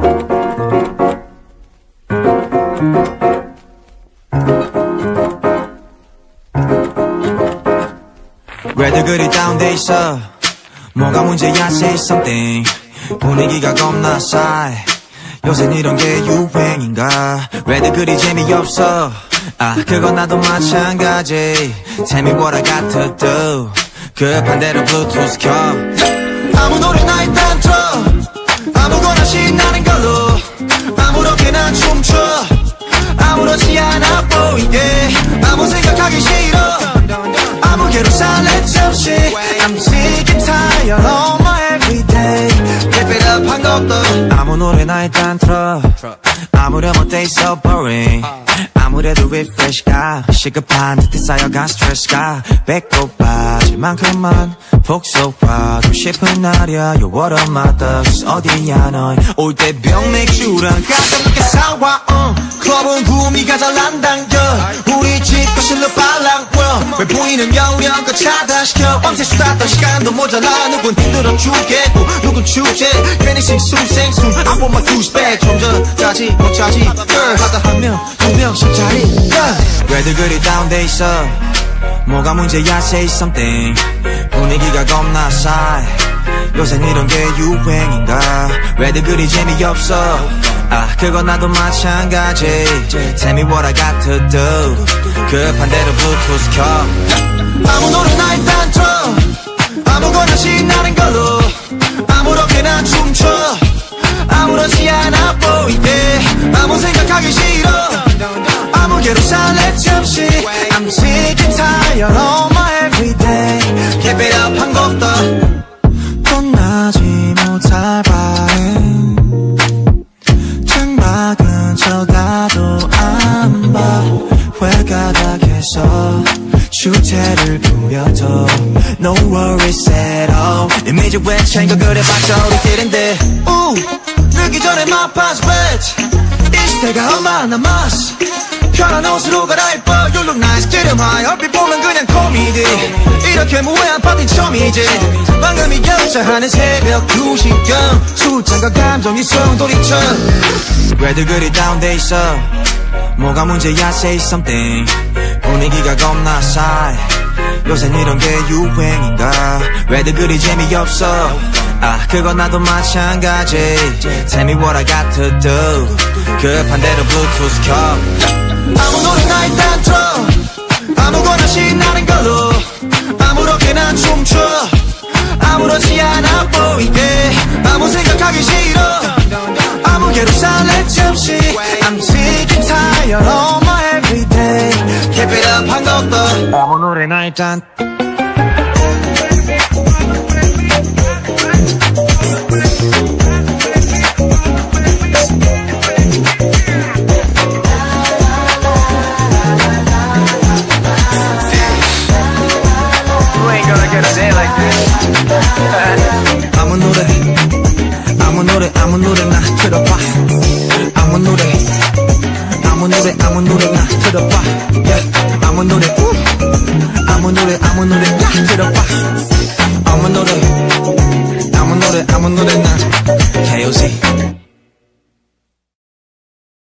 왜들 그리 다운돼 있어? 뭐가 문제야? Say something. 분위기가 겁나 싸해. 요새 이런 게 유행인가? 왜들 그리 재미없어? 아, 그건 나도 마찬가지. Tell me what I got to do. 급한 대로 블루투스 켜. 아무 노래나 일단 틀어. 아무거나 신나는 걸로. 아무렇게나 춤춰. 아무렇지 않아 보이게. 아무 생각하기 싫어. 아무 괴로 살레지 없이. I'm sick and tired of my everyday. Keep it up 한 것도. 아무 노래나 일단 틀어. 아무렴 어때 so boring. 아무래도 refresh가 시급한 듯해 쌓여간 스트레스가 배꼽 빠질 만큼만 복속하고 싶은 날이야. You what up my thugs. 어디야 넌 올 때 병맥주랑 가볍게 사와. 클럽은 구미가 잘 안 당겨. 우리 집 거실로 빨랑 왜 보이는 여우형껏 차단시켜. 밤새 수다 떨 시간도 모자라. 누군 힘들어 죽겠고 누군 축제. 괜히 싱숭생숭 I want my douche back. 좀 전까지 못 자지 girl. 하다 한 명 두 명씩 자리 왜들 그리 다운돼 있어? 뭐가 문제야? Say something. 분위기가 겁나 싸해. 요새 이런 게 유행인가? 왜들 그리 재미없어? 아, 그건 나도 마찬가지. Tell me what I got to do. 급한 대로 블루투스 켜. 아무 노래나 일단 틀어. 아무거나 신나는 걸로. 아무렇게나 춤춰. 아무렇지 않아 보이게. 아무 생각하기 싫어. 아무 괴로 살레지 없이. I'm sick and tired of my everyday. Keep it up 한 곡도. 떠나지 못할 바엔 창밖은 쳐다도 안 봐. 회가닥에서 주체를 부려도 No worries at all. 이미지 왜 챙겨 그래봤자 우리끼린데. 늦기 전에 my past bet. 이 시대가 얼마 남았어. 편한 옷으로 갈아입어. You look nice get high. 얼핏 보면 그냥 코미디. 이렇게 무해한 파티 처음이지. 방금이 결차하는 새벽 2시경. 술잔과 감정이 성돌이쳐. 왜들 그리 다운돼 있어? 뭐가 문제야? Say something. 분위기가 겁나 싸해. 요새 이런 게 유행인가? 왜들 그리 재미없어? 아, 그건 나도 마찬가지. Tell me what I got to do. 급한 대로 블루투스 켜. 아무 노래나 일단 틀어. 아무거나 신나는 걸로. 아무렇게나 춤춰. 아무렇지 않아 보이게. 아무 생각하기 싫어. 아무 괴로 살레지 없이. I'm sick and tired of my everyday. Keep it up 한 곡도. 아무 노래나 일단. 아무 노래나 틀어봐. 아무 노래나 틀어봐. Yeah. 아무 노래